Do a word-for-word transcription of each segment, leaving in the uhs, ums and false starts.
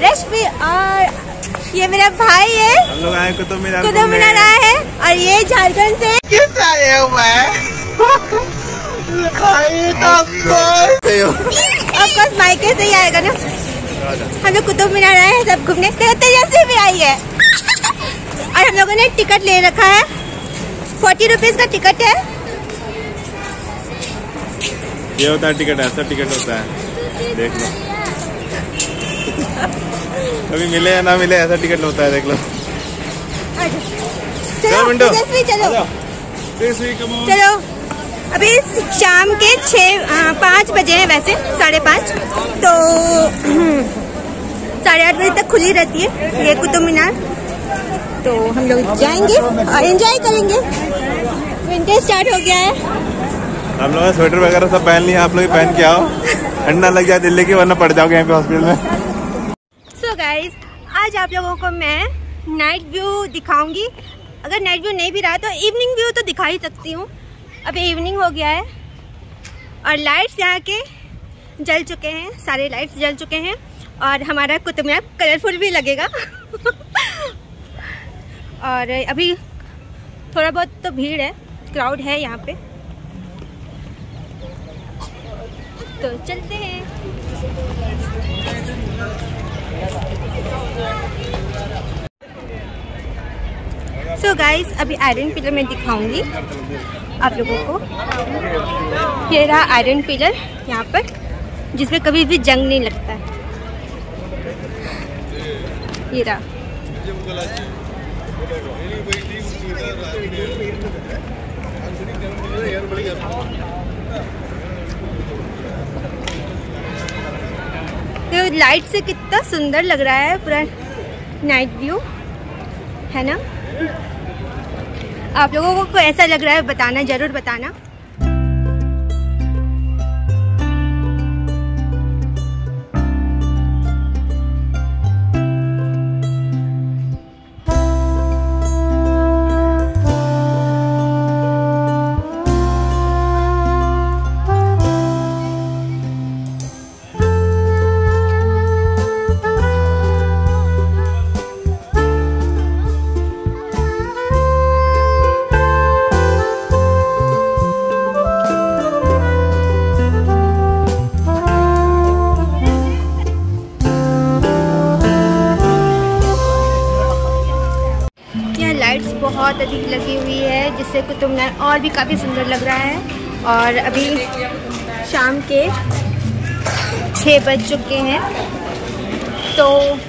रश्मि और ये मेरा भाई है। हम लोग आए कुतुब मीनार कुतुब मीनार आए हैं और ये झारखंड से किस आए हुए ऑफकोर्स मायके से ही आएगा ना। हम लोग कुतुब मीनार आए हैं सब घूमने। तेजस्वी भी आई है और हम लोगों ने टिकट ले रखा है। फोर्टी रुपीज का टिकट है। ये होता है टिकट, ऐसा टिकट होता है, देख लो। कभी मिले या ना मिले ऐसा टिकट होता है, देख लो। चलो तेजस्वी चलो चलो। अभी शाम के छः पाँच बजे हैं, वैसे साढ़े पाँच, तो साढ़े आठ बजे तक खुली रहती है ये कुतुब मीनार। तो हम लोग जाएंगे और एंजॉय करेंगे। विंटर स्टार्ट हो गया है। हम लोग स्वेटर वगैरह सब पहन लिए, आप लोग पहन के आओ, ठंडा लग जाए दिल्ली की, वरना पड़ जाओगे यहाँ पे हॉस्पिटल में। सो गाइज, आज आप लोगों को मैं नाइट व्यू दिखाऊंगी। अगर नाइट व्यू नहीं भी रहा तो इवनिंग व्यू तो दिखा ही सकती हूँ। अभी इवनिंग हो गया है और लाइट्स यहाँ के जल चुके हैं, सारे लाइट्स जल चुके हैं और हमारा कुतुब मीनार कलरफुल भी लगेगा। और अभी थोड़ा बहुत तो भीड़ है, क्राउड है यहाँ पे, तो चलते हैं। सो so गाइस, अभी आयरन पिलर में दिखाऊंगी आप लोगों को। ये रहा आयरन पिलर यहाँ पर, जिसमें कभी भी जंग नहीं लगता है। ये रहा। तो लाइट से कितना सुंदर लग रहा है पूरा नाइट व्यू, है ना। आप लोगों को ऐसा लग रहा है बताना, जरूर बताना। बहुत अधिक लगी हुई है, जिससे कुतुब मीनार और भी काफ़ी सुंदर लग रहा है। और अभी शाम के छः बज चुके हैं, तो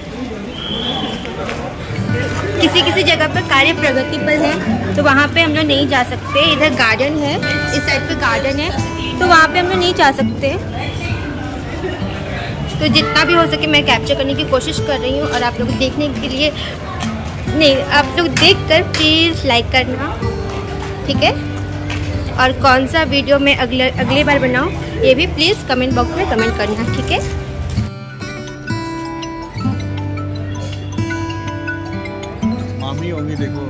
किसी किसी जगह पर कार्य प्रगति पर है, तो वहाँ पे हम लोग नहीं जा सकते। इधर गार्डन है, इस साइड पे गार्डन है, तो वहाँ पे हम लोग नहीं जा सकते। तो जितना भी हो सके मैं कैप्चर करने की कोशिश कर रही हूँ और आप लोग देखने के लिए नहीं, आप लोग देखकर प्लीज़ लाइक करना, ठीक है। और कौन सा वीडियो मैं अगले अगली बार बनाऊं, ये भी प्लीज़ कमेंट बॉक्स में कमेंट करना, ठीक है। मामी होंगी, देखो।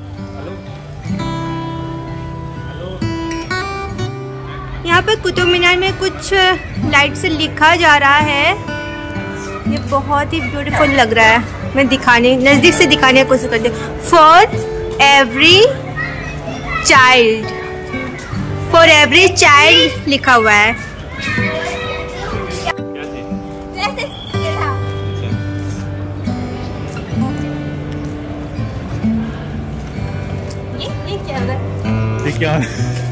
यहाँ पर कुतुब मीनार में कुछ लाइट से लिखा जा रहा है। ये बहुत ही ब्यूटीफुल लग रहा है। मैं दिखाने नज़दीक से दिखाने की कोशिश करती हूँ। For every child, for every child लिखा हुआ है। ये क्या है?